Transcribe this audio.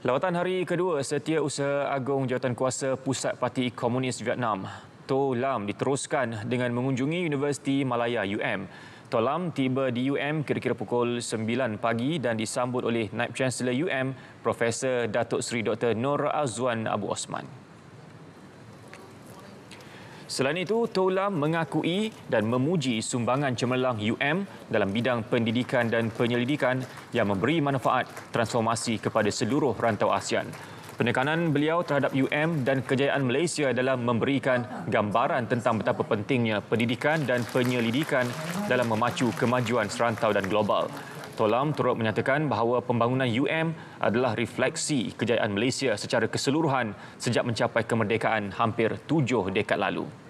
Lawatan hari kedua Setiausaha Agung Jawatankuasa Pusat Parti Komunis Vietnam, To Lam diteruskan dengan mengunjungi Universiti Malaya UM. To Lam tiba di UM kira-kira pukul 9 pagi dan disambut oleh Naib Chancellor UM, Profesor Datuk Seri Dr. Nur Azwan Abu Osman. Selain itu, To Lam mengakui dan memuji sumbangan cemerlang UM dalam bidang pendidikan dan penyelidikan yang memberi manfaat transformasi kepada seluruh rantau ASEAN. Penekanan beliau terhadap UM dan kejayaan Malaysia dalam memberikan gambaran tentang betapa pentingnya pendidikan dan penyelidikan dalam memacu kemajuan serantau dan global. To Lam turut menyatakan bahawa pembangunan UM adalah refleksi kejayaan Malaysia secara keseluruhan sejak mencapai kemerdekaan hampir 7 dekad lalu.